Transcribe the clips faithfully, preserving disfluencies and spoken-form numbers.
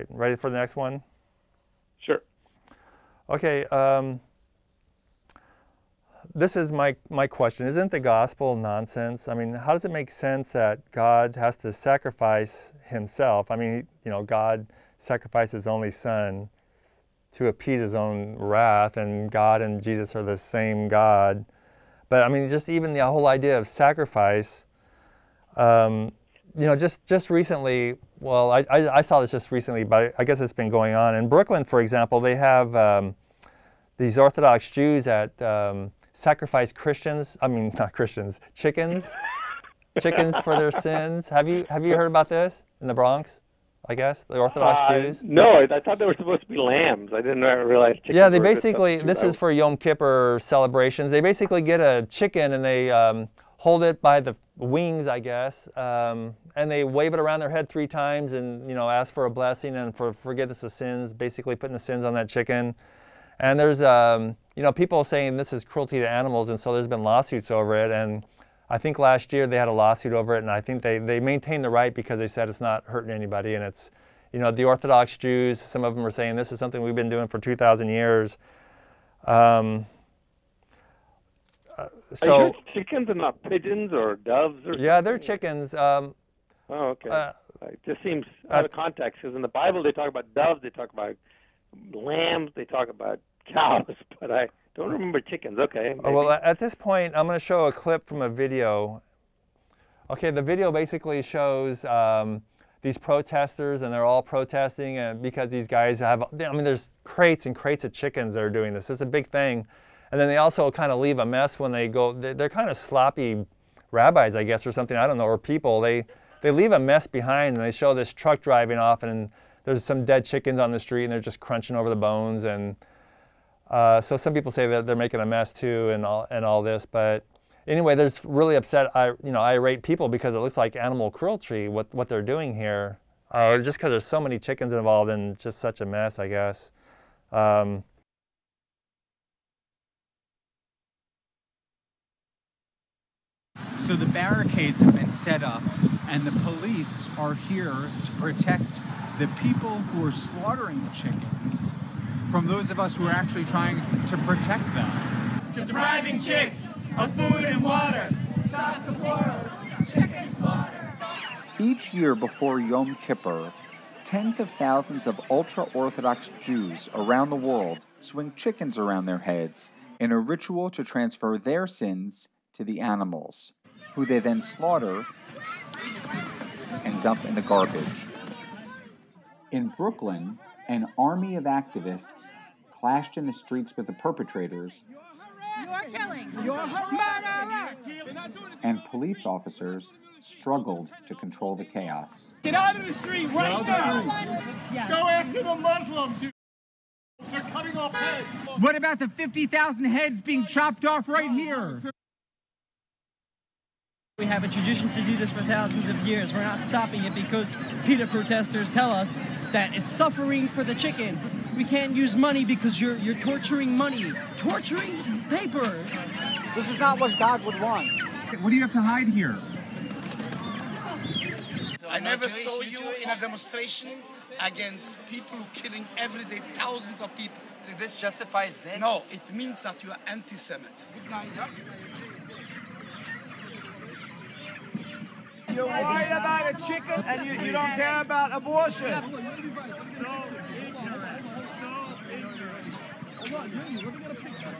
right. Ready for the next one? Sure. Okay. Um, this is my, my question. Isn't the gospel nonsense? I mean, how does it make sense that God has to sacrifice himself? I mean, you know, God sacrificed his only son to appease his own wrath, and God and Jesus are the same God. But I mean, just even the whole idea of sacrifice, um, you know, just, just recently, well, I, I, I saw this just recently, but I guess it's been going on. In Brooklyn, for example, they have um, these Orthodox Jews that um, sacrifice Christians, I mean, not Christians, chickens, chickens for their sins. Have you, have you heard about this in the Bronx? I guess, the Orthodox uh, Jews? No, I thought they were supposed to be lambs. I didn't realize chickens Yeah, they were a good basically, this substitute. is for Yom Kippur celebrations. They basically get a chicken and they um, hold it by the wings, I guess, um, and they wave it around their head three times and, you know, ask for a blessing and for forgiveness of sins, basically putting the sins on that chicken. And there's, um, you know, people saying this is cruelty to animals, and so there's been lawsuits over it. And I think last year they had a lawsuit over it, and I think they, they maintained the right because they said it's not hurting anybody. And it's, you know, the Orthodox Jews, some of them are saying this is something we've been doing for two thousand years. Um, uh, so, Are you sure chickens and not pigeons or doves or yeah, something? they're chickens. Um, Oh, okay. uh, It just seems out uh, of context, because in the Bible they talk about doves, they talk about lambs, they talk about cows, but I don't remember chickens. Okay. Oh, well, at this point, I'm going to show a clip from a video. Okay, the video basically shows um, these protesters, and they're all protesting and because these guys have, I mean, there's crates and crates of chickens that are doing this. It's a big thing. And then they also kind of leave a mess when they go, they're, they're kind of sloppy rabbis, I guess, or something, I don't know, or people. They, they leave a mess behind, and they show this truck driving off, and there's some dead chickens on the street, and they're just crunching over the bones. And Uh, so some people say that they're making a mess too, and all and all this. But anyway, there's really upset, you know, irate people because it looks like animal cruelty what what they're doing here. Uh, just because there's so many chickens involved and just such a mess, I guess. Um, So the barricades have been set up, and the police are here to protect the people who are slaughtering the chickens from those of us who are actually trying to protect them. Depriving chicks of food and water. Stop the wars. Chicken slaughter. Each year before Yom Kippur, tens of thousands of ultra-Orthodox Jews around the world swing chickens around their heads in a ritual to transfer their sins to the animals, who they then slaughter and dump in the garbage. In Brooklyn, an army of activists clashed in the streets with the perpetrators. You're killing. You're murderer. And police officers struggled to control the chaos. Get out of the street right now. Yes. Go after the Muslims. You They're cutting off heads. What about the fifty thousand heads being chopped off right here? We have a tradition to do this for thousands of years. We're not stopping it because PETA protesters tell us that it's suffering for the chickens. We can't use money because you're you're torturing money. Torturing paper. This is not what God would want. What do you have to hide here? I never saw you in a demonstration against people killing every day thousands of people. So this justifies this? No, it means that you are anti-Semite. Good night. You're worried about a chicken and you, you don't care about abortion. So ignorant. So ignorant. Hold on, really, let me get a picture.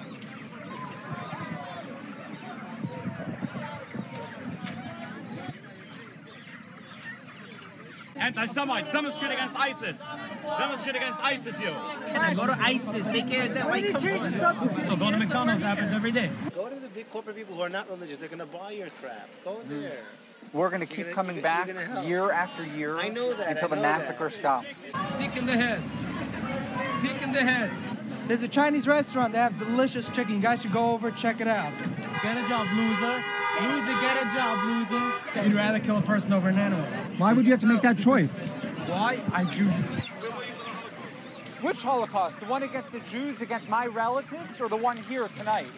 Anti-Semites, demonstrate against ISIS. Demonstrate against ISIS, you. Go to ISIS, take care of that. Why come on? So going to McDonald's happens every day. Go to the big corporate people who are not religious. They're going to buy your crap. Go there. We're going to keep gonna, coming you're, back you're year after year I know that, until I the know massacre that. stops. Sick in the head. Sick in the head. There's a Chinese restaurant. They have delicious chicken. You guys should go over, check it out. Get a job, loser. Loser, get a job, loser. You'd rather kill a person over an animal. Why would you have to make that choice? Why? I do. Which Holocaust? The one against the Jews, against my relatives, or the one here tonight?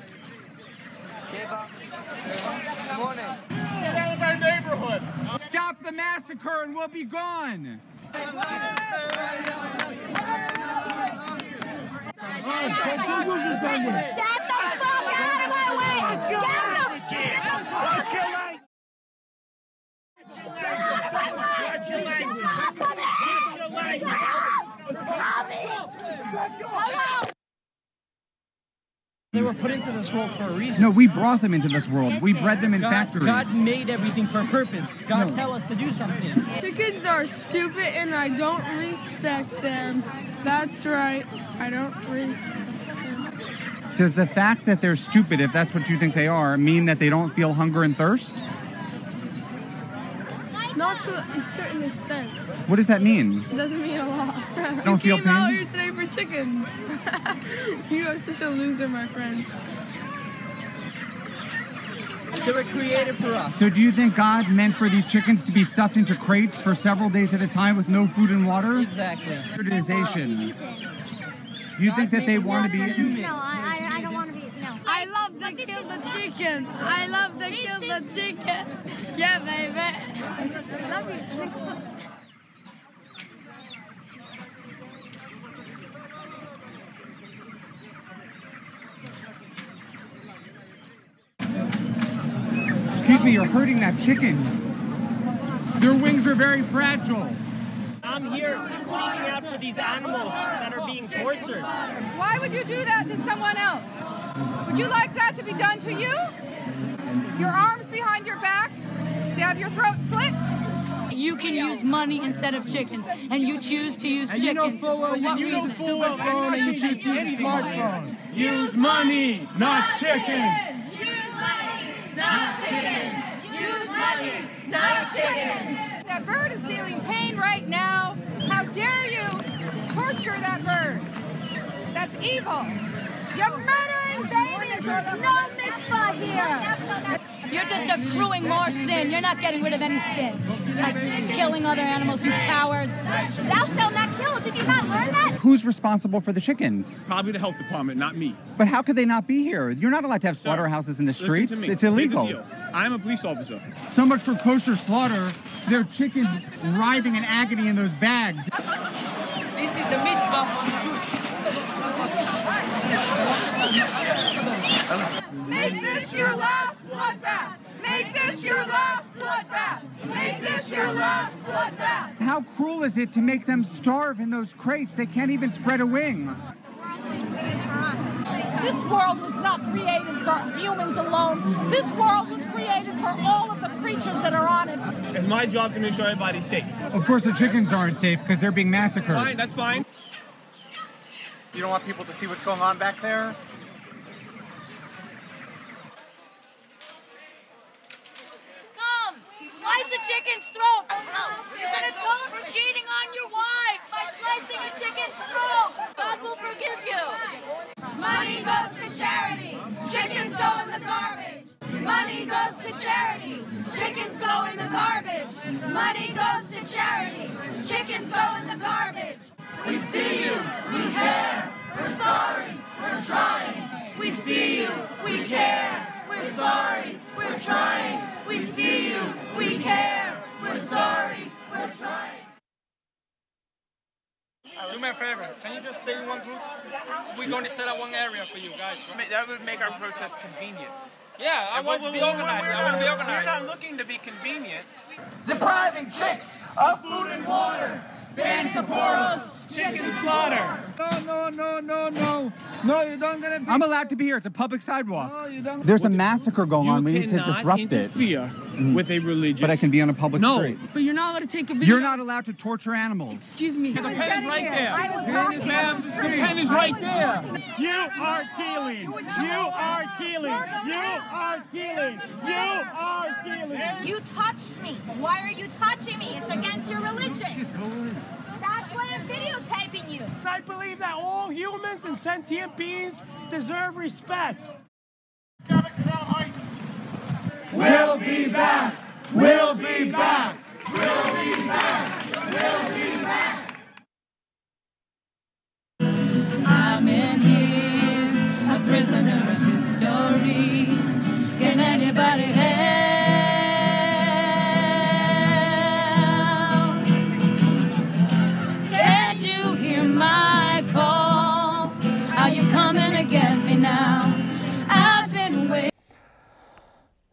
Shiva. Good morning. Get out of our neighborhood. Stop Stop the massacre and we'll be gone. Get the fuck out of my way! Get the Watch your language! Watch your language! Watch your language! Hello! They were put into this world for a reason. No, we brought them into this world. We bred them in God, factories. God made everything for a purpose. God No. tell us to do something. Chickens are stupid and I don't respect them. That's right. I don't respect them. Does the fact that they're stupid, if that's what you think they are, mean that they don't feel hunger and thirst? Not to a certain extent. What does that mean? It doesn't mean a lot. Don't you feel came out pain? here today for chickens. You are such a loser, my friend. They were created for us. So do you think God meant for these chickens to be stuffed into crates for several days at a time with no food and water? Exactly. Periodization. You think that they want to be eaten? No, I, I don't want to be. No. I love to kill the chicken. I love to kill the chicken. Yeah, baby. Love you. Excuse me, you're hurting that chicken. Their wings are very fragile. I'm here speaking out for these animals that are being tortured. Why would you do that to someone else? Would you like that to be done to you? Your arms behind your back? You have your throat slit? You can use money instead of chickens, and you choose to use And chickens. you know full well you you use a stupid phone and you choose to use a smartphone. Use money, not chickens! Use money, not chickens! Use money, not chickens! That bird is feeling pain right now. How dare you torture that bird? That's evil. You're murdering babies! There's no mitzvah here! You're just accruing more sin. You're not getting rid of any sin. Like killing other animals, you cowards. Thou shalt not kill. Did you not learn that? Who's responsible for the chickens? Probably the health department, not me. But how could they not be here? You're not allowed to have slaughterhouses in the Listen streets. to me. It's Here's the illegal. deal. I'm a police officer. So much for kosher slaughter. There are chickens writhing in agony in those bags. This is the mitzvah for the Jews. Make this your last bloodbath! Make this your last bloodbath! Make this your last bloodbath! How cruel is it to make them starve in those crates? They can't even spread a wing. This world was not created for humans alone. This world was created for all of the creatures that are on it. It's my job to make sure everybody's safe. Of course the chickens aren't safe because they're being massacred. Fine, that's fine. You don't want people to see what's going on back there? Come, slice a chicken's throat. You're gonna atone for cheating on your wives by slicing a chicken's throat. God will forgive you. Money goes to charity. Chickens go in the garbage. Money goes to charity. Chickens go in the garbage. Money goes to charity. Chickens go in the garbage. We see you, we care, we're sorry, we're trying. We see you, we care, we're sorry, we're trying. We see you, we care, we're sorry, we're trying. Do me a favor. Can you just stay in one group? We're going to set up one area for you guys. That would make our protest convenient. Yeah, I want to be organized. I want to be organized. We're not looking to be convenient. Depriving chicks of food and water. Ban Kaporos, chicken slaughter. No, no, no, no, no. No, you don't get it. I'm allowed to be here. It's a public sidewalk. No, you don't. There's a massacre going You on. We need to cannot disrupt it. interfere with a religious... But I can be on a public No. street. But you're not allowed to take a video. You're not allowed to torture animals. Excuse me. The pen is right there. Ma'am, the pen is right there. You are killing. You are killing. You are killing. You are killing. You touched me. Why are you touching me? It's against your religion. That's why I'm videotaping you. I believe that all humans and sentient beings deserve respect. We'll be back. We'll be back. We'll be back. We'll be back. I'm in here, a prisoner of history. Can anybody help?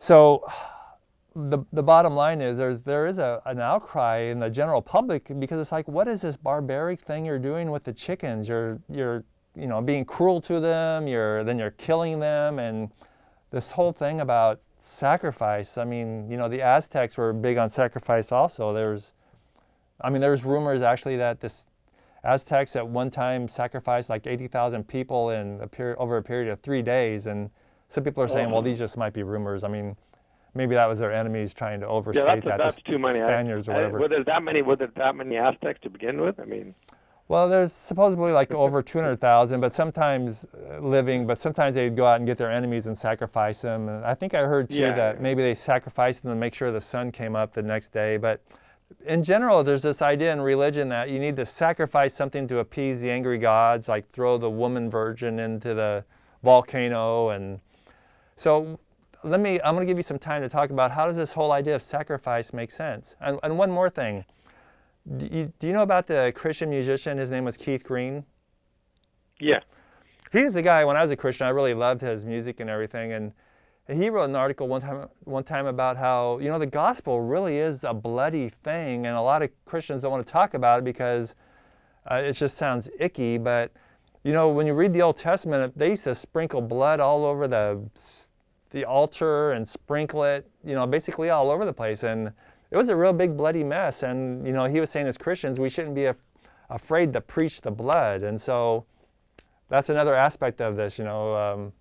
So the, the bottom line is there's, there is a, an outcry in the general public because it's like, what is this barbaric thing you're doing with the chickens? You're, you're you know, being cruel to them, you're, then you're killing them, and this whole thing about sacrifice. I mean, you know, the Aztecs were big on sacrifice also. There's, I mean, there's rumors actually that this Aztecs at one time sacrificed like eighty thousand people in a period, over a period of three days, and some people are saying, well, these just might be rumors. I mean, maybe that was their enemies trying to overstate yeah, that's, that. that's the too many. Spaniards I, or whatever. I, were there that many? Were there that many Aztecs to begin with? I mean, well, there's supposedly like over two hundred thousand, but sometimes uh, living, but sometimes they'd go out and get their enemies and sacrifice them. And I think I heard too yeah, that yeah. maybe they sacrificed them to make sure the sun came up the next day. But in general, there's this idea in religion that you need to sacrifice something to appease the angry gods, like throw the woman virgin into the volcano. And so let me, I'm going to give you some time to talk about how does this whole idea of sacrifice make sense. And, and one more thing. Do you, do you know about the Christian musician? His name was Keith Green. Yeah. He was the guy, when I was a Christian, I really loved his music and everything. And he wrote an article one time, one time about how, you know, the gospel really is a bloody thing. And a lot of Christians don't want to talk about it because uh, it just sounds icky. But, you know, when you read the Old Testament, they used to sprinkle blood all over the, the altar and sprinkle it, you know, basically all over the place. And it was a real big bloody mess. And, you know, he was saying as Christians, we shouldn't be af afraid to preach the blood. And so that's another aspect of this, you know. Um,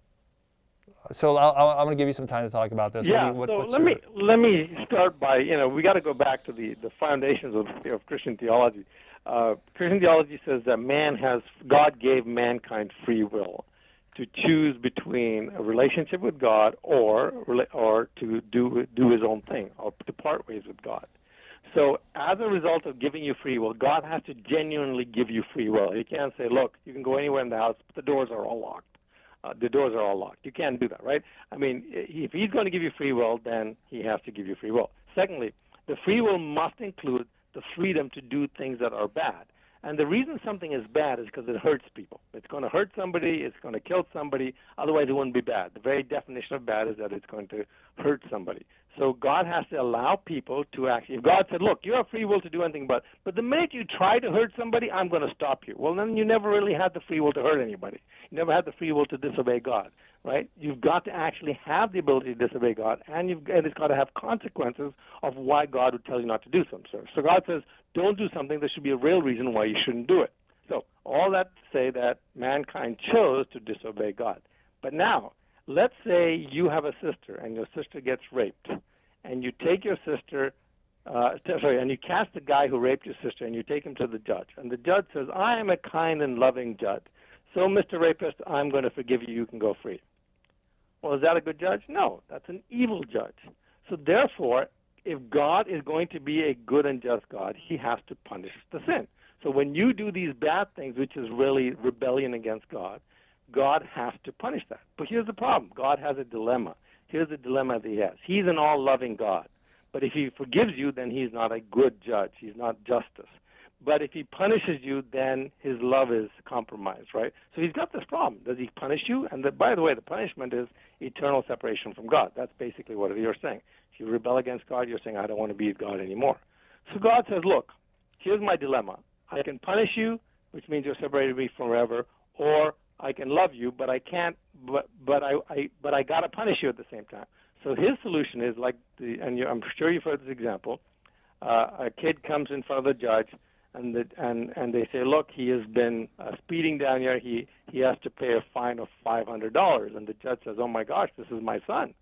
so I'll, I'll, I'm going to give you some time to talk about this. Yeah, what, what, so what's let your... me let me start by, you know, we got to go back to the, the foundations of, of Christian theology. Uh, Christian theology says that man has, God gave mankind free will to choose between a relationship with God or or to do do his own thing or to part ways with God. So as a result of giving you free will, God has to genuinely give you free will. He can't say, look, you can go anywhere in the house, but the doors are all locked. Uh, the doors are all locked. You can't do that, right? I mean, if he's going to give you free will, then he has to give you free will. Secondly, the free will must include the freedom to do things that are bad. And the reason something is bad is because it hurts people. It's going to hurt somebody, it's going to kill somebody, otherwise it wouldn't be bad. The very definition of bad is that it's going to hurt somebody. So God has to allow people to actually, if God said, look, you have free will to do anything but, but the minute you try to hurt somebody, I'm going to stop you. Well, then you never really had the free will to hurt anybody. You never had the free will to disobey God, right? You've got to actually have the ability to disobey God, and, you've, and it's got to have consequences of why God would tell you not to do something. So God says, don't do something. There should be a real reason why you shouldn't do it. So all that to say that mankind chose to disobey God. But now, let's say you have a sister and your sister gets raped, and you take your sister, uh, sorry, and you cast the guy who raped your sister, and you take him to the judge. And the judge says, I am a kind and loving judge. So, Mister Rapist, I'm going to forgive you. You can go free. Well, is that a good judge? No, that's an evil judge. So therefore, if God is going to be a good and just God, he has to punish the sin. So when you do these bad things, which is really rebellion against God, God has to punish that. But here's the problem. God has a dilemma. Here's the dilemma that he has. He's an all-loving God. But if he forgives you, then he's not a good judge. He's not justice. But if he punishes you, then his love is compromised, right? So he's got this problem. Does he punish you? And the, by the way, the punishment is eternal separation from God. That's basically what you're saying. If you rebel against God, you're saying, I don't want to be with God anymore. So God says, look, here's my dilemma. I can punish you, which means you're separated from me forever, or I can love you, but I can't, but, but I, I, but I got to punish you at the same time. So his solution is like, the, and you're, I'm sure you've heard this example, uh, a kid comes in front of the judge, and the, and and they say, look, he has been uh, speeding down here. He he has to pay a fine of five hundred dollars. And the judge says, oh my gosh, this is my son,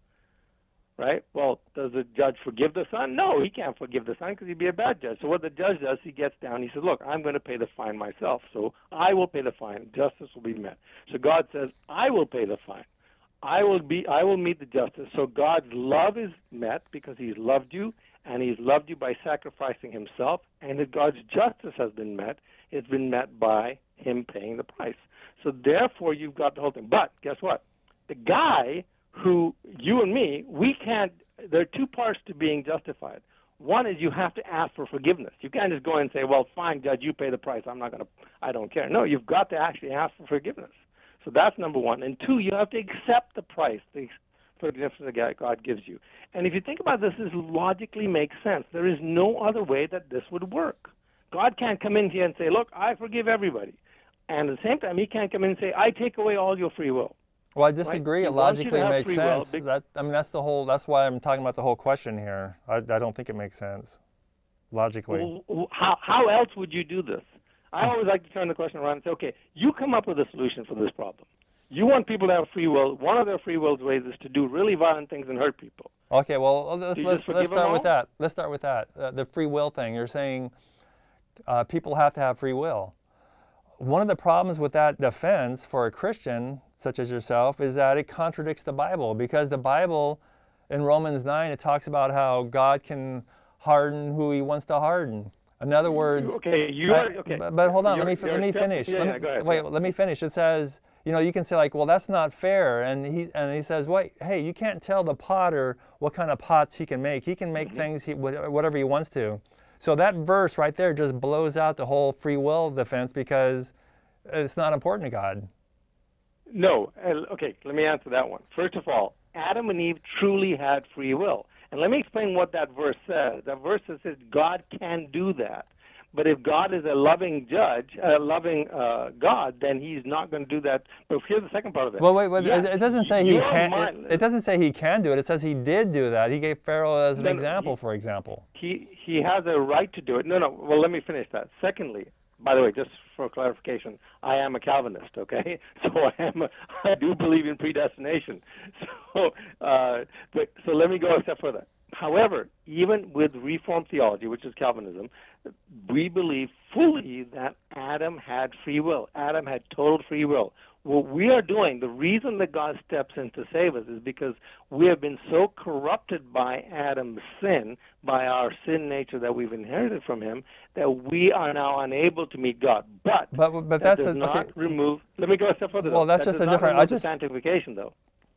right? Well, does the judge forgive the son? No, he can't forgive the son because he'd be a bad judge. So what the judge does, he gets down. He says, look, I'm going to pay the fine myself. So I will pay the fine. Justice will be met. So God says, I will pay the fine. I will be. I will meet the justice. So God's love is met because he's loved you, and he's loved you by sacrificing himself, and if God's justice has been met, it's been met by him paying the price. So therefore, you've got the whole thing. But guess what? The guy who, you and me, we can't, there are two parts to being justified. One is you have to ask for forgiveness. You can't just go and say, well, fine, judge, you pay the price. I'm not going to, I don't care. No, you've got to actually ask for forgiveness. So that's number one. And two, you have to accept the price, the, for the gifts that God gives you. And if you think about this, this logically makes sense. There is no other way that this would work. God can't come in here and say, look, I forgive everybody. And at the same time, he can't come in and say, I take away all your free will. Well, I disagree. Right? It logically makes free sense. Will, that, I mean, that's the whole, that's why I'm talking about the whole question here. I, I don't think it makes sense, logically. Well, how, how else would you do this? I always like to turn the question around and say, okay, you come up with a solution for this problem. You want people to have free will. One of their free will's ways is to do really violent things and hurt people. Okay, well, let's, let's, let's start with all? that. Let's start with that. Uh, the free will thing. You're saying uh, people have to have free will. One of the problems with that defense for a Christian, such as yourself, is that it contradicts the Bible, because the Bible, in Romans nine, it talks about how God can harden who he wants to harden. In other words, okay, you are, okay. But, but hold on, you're, let me let me finish. Yeah, let yeah, me, go ahead, wait, yeah. let me finish. It says, you know, you can say like, well, that's not fair, and he and he says, wait, hey, you can't tell the potter what kind of pots he can make. He can make mm-hmm. things he, whatever he wants to. So that verse right there just blows out the whole free will defense, because it's not important to God. No. Uh, okay, let me answer that one. First of all, Adam and Eve truly had free will. And let me explain what that verse says. That verse says God can do that. But if God is a loving judge, a loving uh, God, then he's not going to do that. But here's the second part of it. Well, wait, wait yes, it doesn't say he can. Mind, it, it doesn't say he can do it. It says he did do that. He gave Pharaoh as an no, example, he, for example. He he has a right to do it. No, no. Well, let me finish that. Secondly, by the way, just for clarification, I am a Calvinist, okay? So I am. A, I do believe in predestination. So, uh, but so let me go a step further. However, even with Reformed theology, which is Calvinism, we believe fully that Adam had free will. Adam had total free will. What we are doing, the reason that God steps in to save us is because we have been so corrupted by Adam's sin, by our sin nature that we've inherited from him, that we are now unable to meet God. But, but, but that that's does a, not okay. remove, let me go a step further. Well, though. that's that just does a not different, remove I just, the sanctification, though.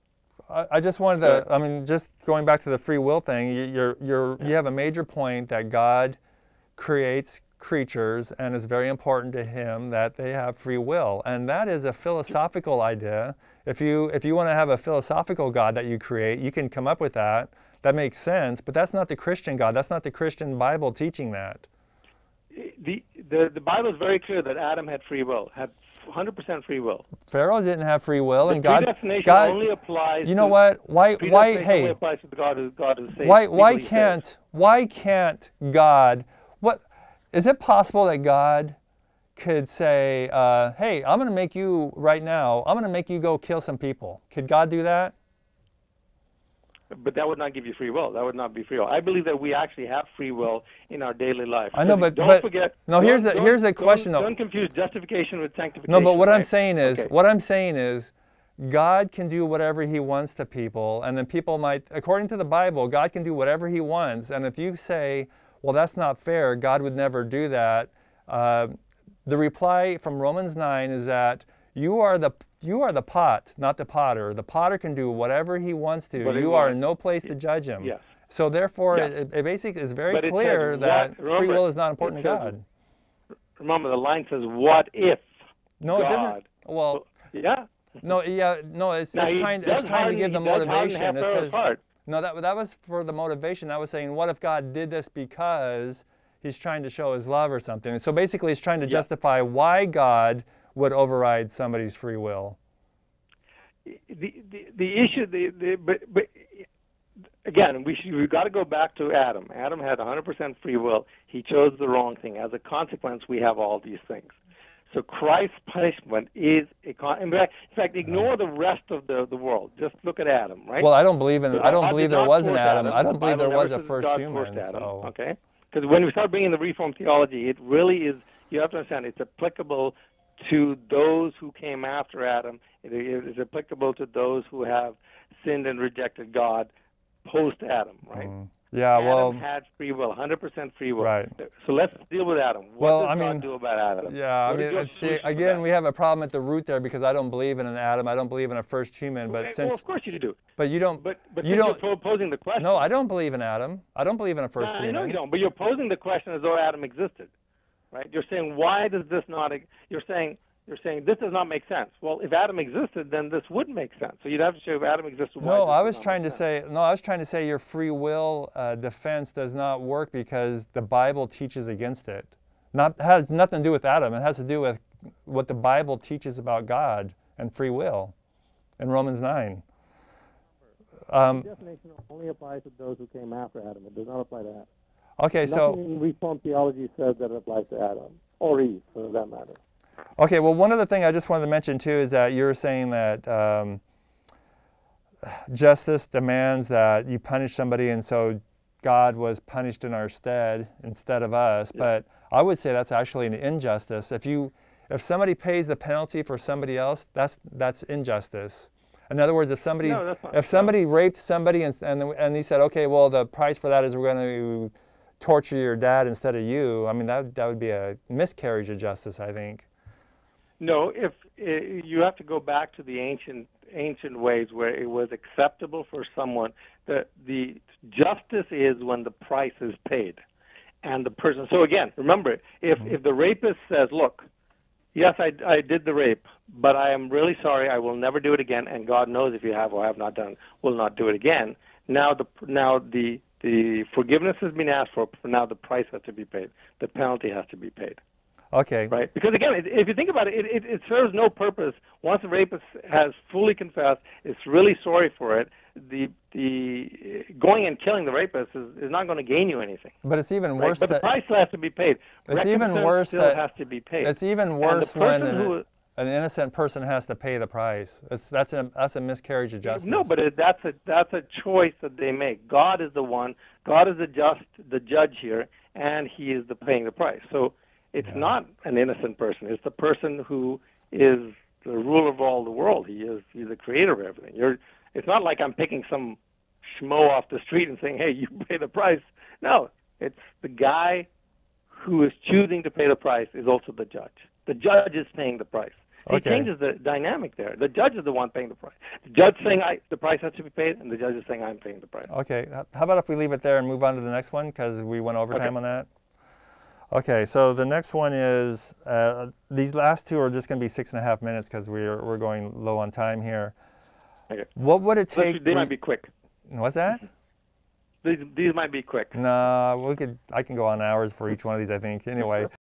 I just wanted to, I mean, just going back to the free will thing, you, you're, you're, you have a major point that God creates creatures, and it's very important to him that they have free will. And that is a philosophical idea. If you, if you want to have a philosophical God that you create, you can come up with that. That makes sense, but that's not the Christian God. That's not the Christian Bible teaching that. The, the, the Bible is very clear that Adam had free will, had one hundred percent free will. Pharaoh didn't have free will, the and God. Predestination God only applies. You know to, what? Why? Why? Hey. Only applies to the God who God who saves. Why? Why legally can't? saves. Why can't God? What? Is it possible that God could say, uh, "Hey, I'm going to make you right now. I'm going to make you go kill some people"? Could God do that? But that would not give you free will. That would not be free will. I believe that we actually have free will in our daily life. I know, but don't but forget. no. Here's the here's the question don't, though. Don't confuse justification with sanctification. No, but what right? I'm saying is, okay. what I'm saying is, God can do whatever he wants to people, and then people might, according to the Bible, God can do whatever he wants. And if you say, well, that's not fair, God would never do that, uh, the reply from Romans nine is that you are the you are the pot, not the potter. The potter can do whatever he wants to. But you are in no place to judge him. Yes. So therefore, Yeah. it, it basically is very But it clear says that what, remember, free will is not important to says, God. Remember, the line says, "What if?" No, God? it doesn't. Well, yeah. No, yeah, no. It's, Now, it's he trying. does It's trying harden- to give the he does harden motivation. It Pharaoh's says heart. no. That that was for the motivation. I was saying, what if God did this because he's trying to show his love or something? And so basically, he's trying to Yeah. justify why God would override somebody's free will. The the, the issue, the, the but, but again, we should, we've got to go back to Adam. Adam had one hundred percent free will. He chose the wrong thing. As a consequence, we have all these things. So Christ's punishment is a con- in fact, in fact, ignore the rest of the, the world. Just look at Adam, right? Well, I don't believe in. So I don't God believe did there not was an force Adam. I don't The believe there Bible was never a says first God human. forced Adam, So. okay? Because when we start bringing the Reformed theology, it really is. You have to understand, it's applicable to those who came after Adam. It is applicable to those who have sinned and rejected God post-Adam, right? Mm. Yeah, Adam well, had free will, one hundred percent free will. Right. So let's deal with Adam. What Well, does I God mean, do about Adam? yeah, What I is mean, your let's see, solution for again, that? we have a problem at the root there because I don't believe in an Adam. I don't believe in a first human. But Okay, since, well, of course you do. but you don't. But but you then don't. you're posing the question. No, I don't believe in Adam. I don't believe in a first No, human. I know you don't, but you're posing the question as though Adam existed, right? You're saying, why does this not? You're saying You're saying this does not make sense. Well, if Adam existed, then this would make sense. So you'd have to show if Adam existed. No, I was trying to say. No, I was trying to say your free will uh, defense does not work because the Bible teaches against it. Not has nothing to do with Adam. It has to do with what the Bible teaches about God and free will in Romans nine. Um, the definition only applies to those who came after Adam. It does not apply to Adam. Okay, Nothing so in Reformed theology says that it applies to Adam or Eve, for that matter. Okay, well, one other thing I just wanted to mention too is that you're saying that um, justice demands that you punish somebody, and so God was punished in our stead instead of us. Yeah. But I would say that's actually an injustice. If you, if somebody pays the penalty for somebody else, that's that's injustice. In other words, if somebody no, if somebody raped somebody and and and he said, okay, well, the price for that is we're going to torture your dad instead of you. I mean, that that would be a miscarriage of justice, I think. No, if uh, you have to go back to the ancient ancient ways where it was acceptable for someone. The the justice is when the price is paid, and the person. So again, remember, if mm-hmm. if the rapist says, "Look, yes, I I did the rape, but I am really sorry. I will never do it again, and God knows if you have or have not done, will not do it again." Now the now the the forgiveness has been asked for. Now the price has to be paid. The penalty has to be paid. Okay. Right? Because again, it, if you think about it, it, it, it serves no purpose. Once the rapist has fully confessed, is really sorry for it, the the going and killing the rapist is, is not going to gain you anything. But it's even right? worse. But that, the price has to be paid. It's even worse still that has to be paid. It's even worse when an, who, an innocent person has to pay the price. It's that's a that's a miscarriage of justice. No, but it, that's a that's a choice that they make. God is the one. God is the just the judge here, and He is the paying the price. So. It's yeah. not an innocent person. It's the person who is the ruler of all the world. He is he's the creator of everything. You're, it's not like I'm picking some schmo off the street and saying, hey, you pay the price. No, it's the guy who is choosing to pay the price is also the judge. The judge is paying the price. He okay. changes the dynamic there. The judge is the one paying the price. The judge saying I, the price has to be paid, and the judge is saying I'm paying the price. Okay. How about if we leave it there and move on to the next one because we went overtime okay. on that? Okay, so the next one is, uh, these last two are just going to be six and a half minutes because we're, we're going low on time here. Okay. What would it take? Let's, they might be quick. What's that? These, these might be quick. No, we could, I can go on hours for each one of these, I think. Anyway.